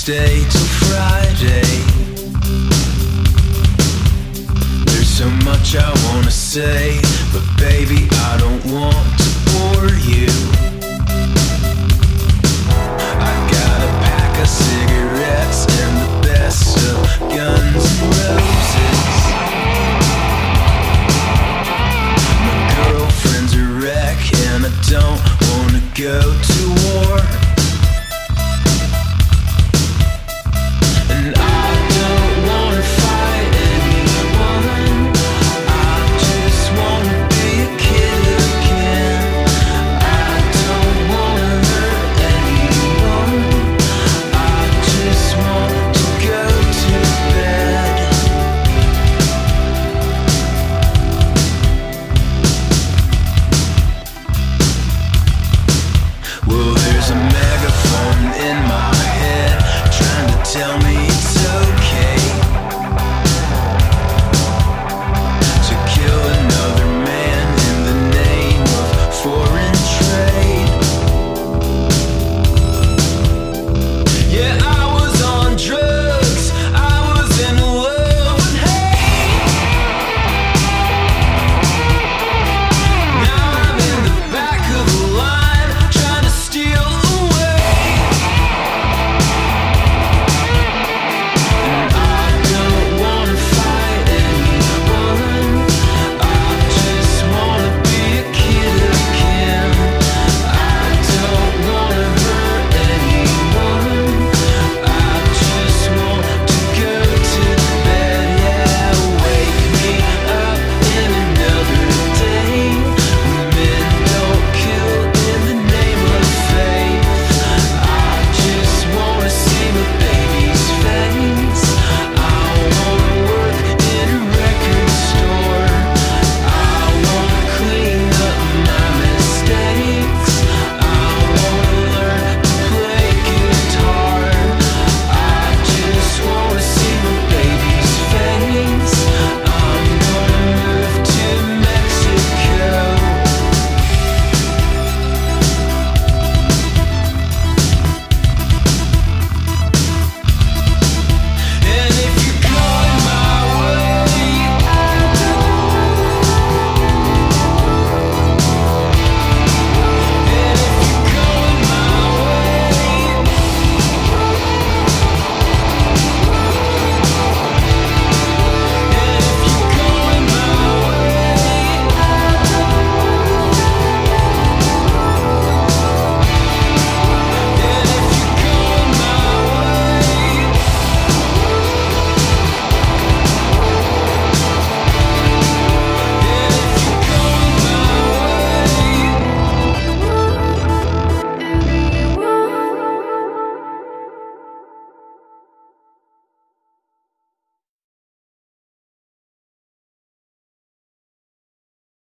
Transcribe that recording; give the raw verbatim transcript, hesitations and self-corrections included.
stay till Friday. There's so much I wanna say, but baby, I don't want to bore you. I got a pack of cigarettes and the best of Guns N' Roses. My girlfriend's a wreck and I don't wanna go